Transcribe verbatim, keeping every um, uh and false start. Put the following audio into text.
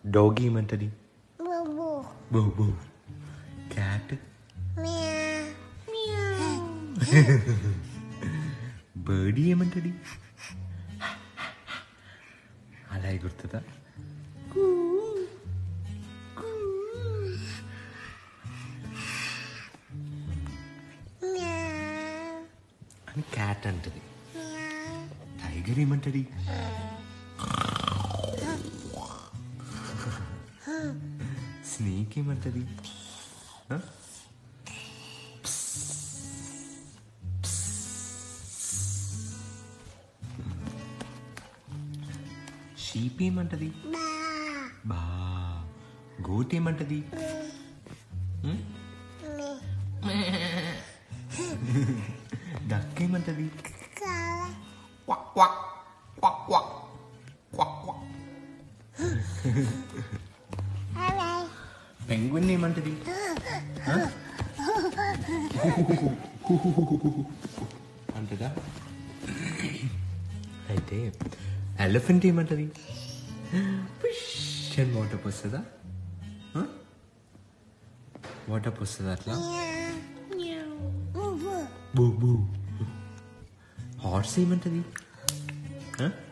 Dog ఏమంటది? బో బో. క్యాట్ బర్డీ ఏమంటది? అలా గుర్తుందా? అని క్యాట్ అంటది. టైగర్ ఏమంటది? స్నేక్ ఏమంటది? షీప్ ఏమంటది? బా. గోట్ ఏమంటది? డక్ ఏమంటది? పెంగ్విన్ ఏమంటది? అంటదా? అయితే ఎలిఫెంట్ ఏమంటది? అని వాటర్ పోస్తుందా? వాటర్ పోస్తుందా అట్లా? బూ బూ. హార్స్ ఏమంటది?